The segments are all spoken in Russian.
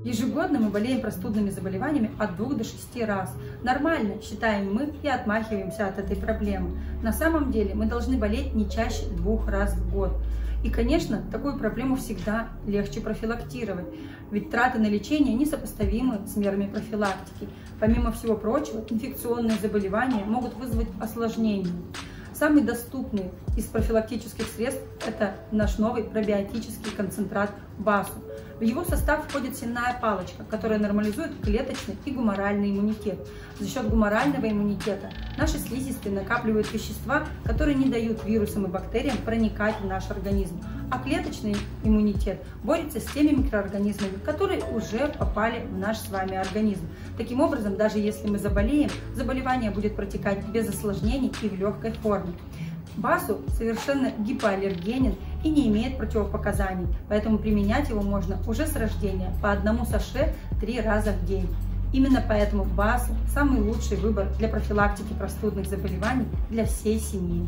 Ежегодно мы болеем простудными заболеваниями от 2 до 6 раз. Нормально, считаем мы, и отмахиваемся от этой проблемы. На самом деле мы должны болеть не чаще 2 раз в год. И, конечно, такую проблему всегда легче профилактировать, ведь траты на лечение несопоставимы с мерами профилактики. Помимо всего прочего, инфекционные заболевания могут вызвать осложнения. Самый доступный из профилактических средств – это наш новый пробиотический концентрат БАСУ. В его состав входит сенная палочка, которая нормализует клеточный и гуморальный иммунитет. За счет гуморального иммунитета наши слизистые накапливают вещества, которые не дают вирусам и бактериям проникать в наш организм. А клеточный иммунитет борется с теми микроорганизмами, которые уже попали в наш с вами организм. Таким образом, даже если мы заболеем, заболевание будет протекать без осложнений и в легкой форме. БАСУ совершенно гипоаллергенен и не имеет противопоказаний, поэтому применять его можно уже с рождения по 1 саше 3 раза в день. Именно поэтому БАСУ – самый лучший выбор для профилактики простудных заболеваний для всей семьи.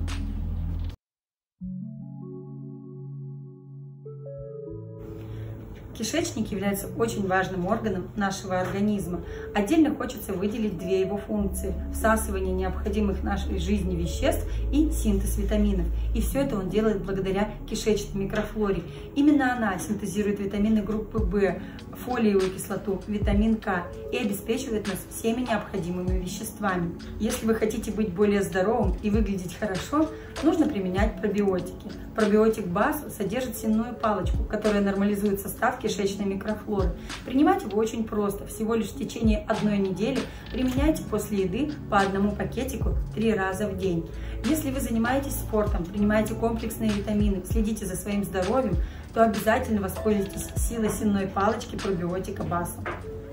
Кишечник является очень важным органом нашего организма. Отдельно хочется выделить 2 его функции – всасывание необходимых нашей жизни веществ и синтез витаминов. И все это он делает благодаря кишечной микрофлоре. Именно она синтезирует витамины группы В, фолиевую кислоту, витамин К и обеспечивает нас всеми необходимыми веществами. Если вы хотите быть более здоровым и выглядеть хорошо, нужно применять пробиотики. Пробиотик БАСУ содержит сенную палочку, которая нормализует состав кишечной микрофлоры. Принимать его очень просто. Всего лишь в течение 1 недели применяйте после еды по 1 пакетику 3 раза в день. Если вы занимаетесь спортом, принимаете комплексные витамины, следите за своим здоровьем, то обязательно воспользуйтесь силой сенной палочки пробиотика БАСУ.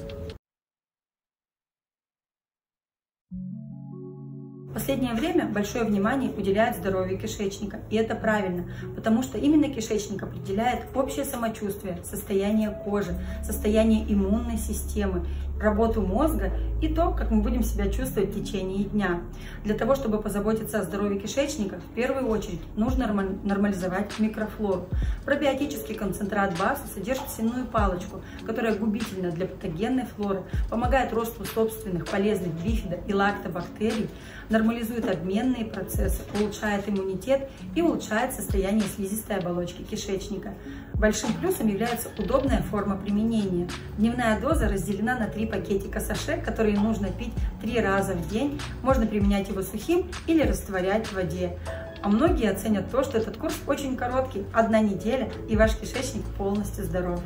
В последнее время большое внимание уделяют здоровью кишечника, и это правильно, потому что именно кишечник определяет общее самочувствие, состояние кожи, состояние иммунной системы, работу мозга и то, как мы будем себя чувствовать в течение дня. Для того, чтобы позаботиться о здоровье кишечника, в первую очередь нужно нормализовать микрофлору. Пробиотический концентрат БАСУ содержит сенную палочку, которая губительна для патогенной флоры, помогает росту собственных полезных бифидо- и лактобактерий, нормализует обменные процессы, улучшает иммунитет и улучшает состояние слизистой оболочки кишечника. Большим плюсом является удобная форма применения. Дневная доза разделена на 3 пакетика саше, которые нужно пить 3 раза в день. Можно применять его сухим или растворять в воде. А многие оценят то, что этот курс очень короткий, 1 неделя, и ваш кишечник полностью здоров.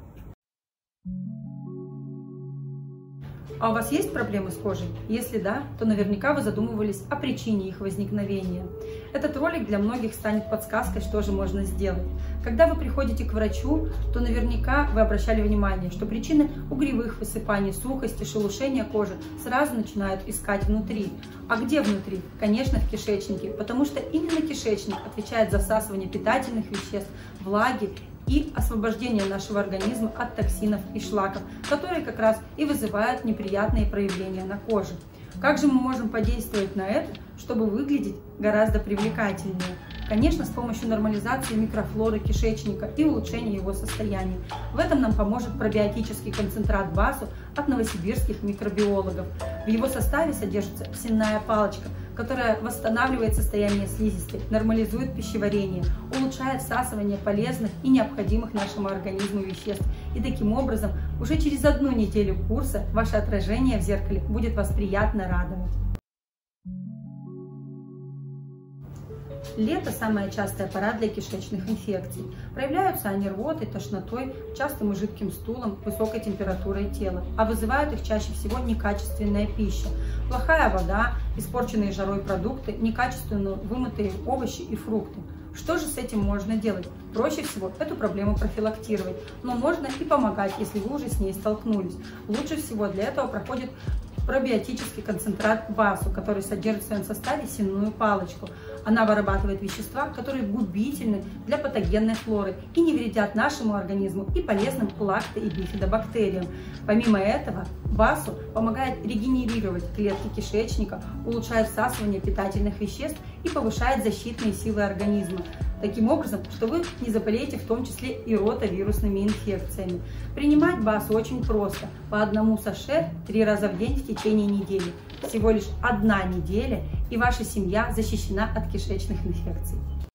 А у вас есть проблемы с кожей? Если да, то наверняка вы задумывались о причине их возникновения. Этот ролик для многих станет подсказкой, что же можно сделать. Когда вы приходите к врачу, то наверняка вы обращали внимание, что причины угревых высыпаний, сухости, шелушения кожи сразу начинают искать внутри. А где внутри? Конечно, в кишечнике, потому что именно кишечник отвечает за всасывание питательных веществ, влаги и освобождение нашего организма от токсинов и шлаков, которые как раз и вызывают неприятные проявления на коже. Как же мы можем подействовать на это, чтобы выглядеть гораздо привлекательнее? Конечно, с помощью нормализации микрофлоры кишечника и улучшения его состояния. В этом нам поможет пробиотический концентрат БАСУ от новосибирских микробиологов. В его составе содержится сенная палочка, которая восстанавливает состояние слизистой, нормализует пищеварение, улучшает всасывание полезных и необходимых нашему организму веществ. И таким образом уже через 1 неделю курса ваше отражение в зеркале будет вас приятно радовать. Лето – самая частая пора для кишечных инфекций. Проявляются они рвотой, тошнотой, частым и жидким стулом, высокой температурой тела, а вызывают их чаще всего некачественная пища, плохая вода, испорченные жарой продукты, некачественно вымытые овощи и фрукты. Что же с этим можно делать? Проще всего эту проблему профилактировать, но можно и помогать, если вы уже с ней столкнулись. Лучше всего для этого проходит пробиотический концентрат БАСУ, который содержит в своем составе сенную палочку. Она вырабатывает вещества, которые губительны для патогенной флоры и не вредят нашему организму и полезным лакто- и бифидобактериям. Помимо этого, БАСУ помогает регенерировать клетки кишечника, улучшает всасывание питательных веществ и повышает защитные силы организма. таким образом, что вы не заболеете в том числе и ротовирусными инфекциями. Принимать БАСу очень просто, по одному саше 3 раза в день в течение недели. Всего лишь 1 неделя, и ваша семья защищена от кишечных инфекций.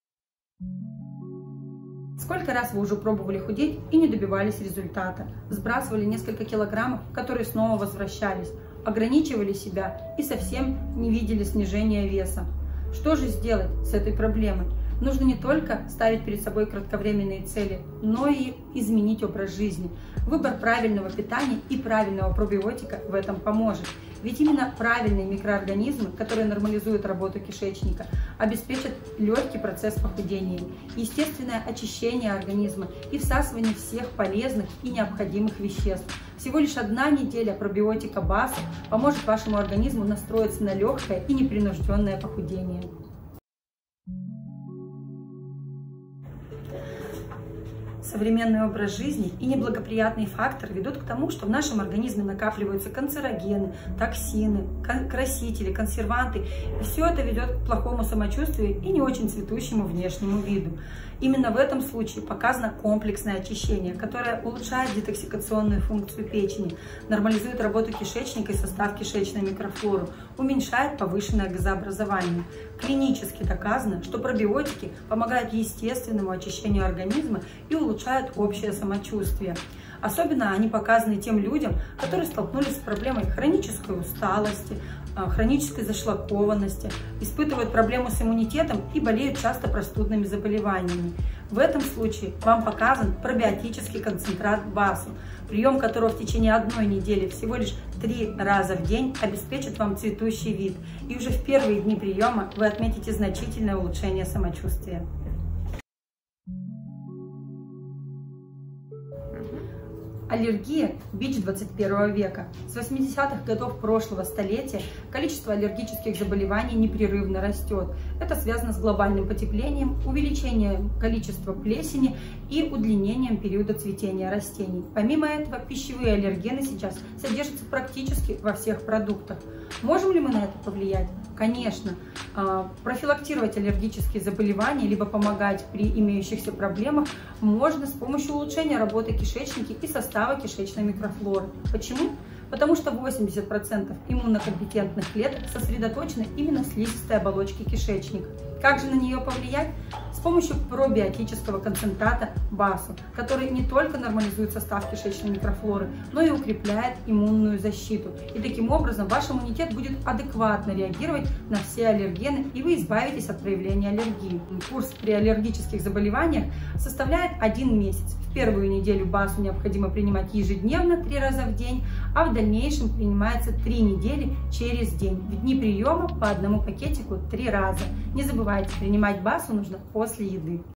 Сколько раз вы уже пробовали худеть и не добивались результата? Сбрасывали несколько килограммов, которые снова возвращались, ограничивали себя и совсем не видели снижения веса. Что же сделать с этой проблемой? Нужно не только ставить перед собой кратковременные цели, но и изменить образ жизни. Выбор правильного питания и правильного пробиотика в этом поможет. Ведь именно правильные микроорганизмы, которые нормализуют работу кишечника, обеспечат легкий процесс похудения, естественное очищение организма и всасывание всех полезных и необходимых веществ. Всего лишь 1 неделя пробиотика БАСа поможет вашему организму настроиться на легкое и непринужденное похудение. Современный образ жизни и неблагоприятные факторы ведут к тому, что в нашем организме накапливаются канцерогены, токсины, красители, консерванты. И все это ведет к плохому самочувствию и не очень цветущему внешнему виду. Именно в этом случае показано комплексное очищение, которое улучшает детоксикационную функцию печени, нормализует работу кишечника и состав кишечной микрофлоры, уменьшает повышенное газообразование. Клинически доказано, что пробиотики помогают естественному очищению организма и улучшают общее самочувствие. Особенно они показаны тем людям, которые столкнулись с проблемой хронической усталости, хронической зашлакованности, испытывают проблему с иммунитетом и болеют часто простудными заболеваниями. В этом случае вам показан пробиотический концентрат БАСу, прием которого в течение 1 недели всего лишь 3 раза в день обеспечит вам цветущий вид. И уже в первые дни приема вы отметите значительное улучшение самочувствия. Аллергия – бич 21 века. С 80-х годов прошлого столетия количество аллергических заболеваний непрерывно растет. Это связано с глобальным потеплением, увеличением количества плесени и удлинением периода цветения растений. Помимо этого, пищевые аллергены сейчас содержатся практически во всех продуктах. Можем ли мы на это повлиять? Конечно. Профилактировать аллергические заболевания, либо помогать при имеющихся проблемах можно с помощью улучшения работы кишечника и состава кишечной микрофлоры. Почему? Потому что 80% иммунокомпетентных клеток сосредоточены именно в слизистой оболочке кишечника. Как же на нее повлиять? С помощью пробиотического концентрата БАСу, который не только нормализует состав кишечной микрофлоры, но и укрепляет иммунную защиту. И таким образом ваш иммунитет будет адекватно реагировать на все аллергены, и вы избавитесь от проявления аллергии. Курс при аллергических заболеваниях составляет 1 месяц. В первую неделю БАСу необходимо принимать ежедневно 3 раза в день, а в дальнейшем принимается 3 недели через день. В дни приема по 1 пакетику 3 раза. Не забывайте, принимать БАСу нужно после еды.